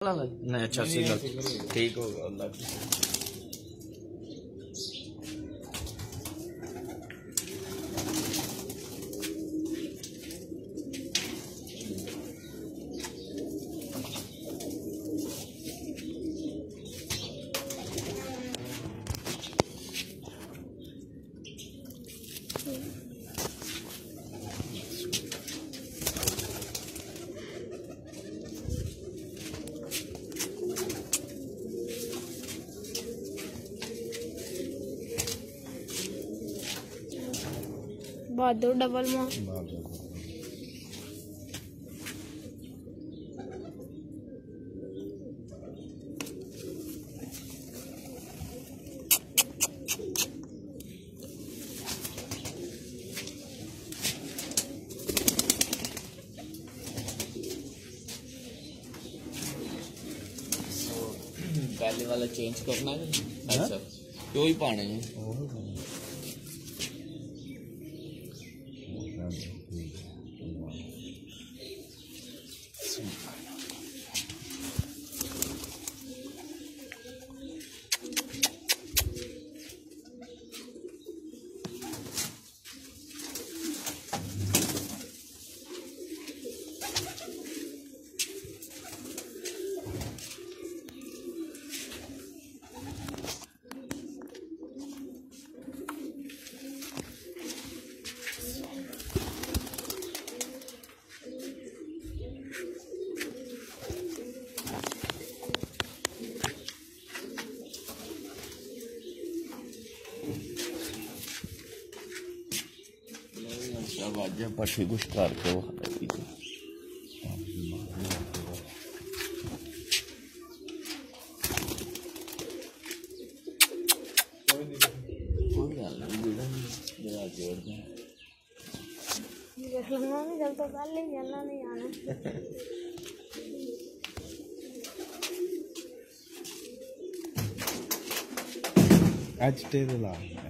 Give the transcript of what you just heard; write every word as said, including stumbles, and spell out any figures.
नहीं अच्छा सिंगल ठीक होगा अल्लाह। बहादुर डबल माँ पहले वाला चेंज करना है अच्छा क्यों ही पाने हैं आवाज़ें पट्टी कुछ करके वो जब तो कल नहीं चलना नहीं आना आज टेबल आ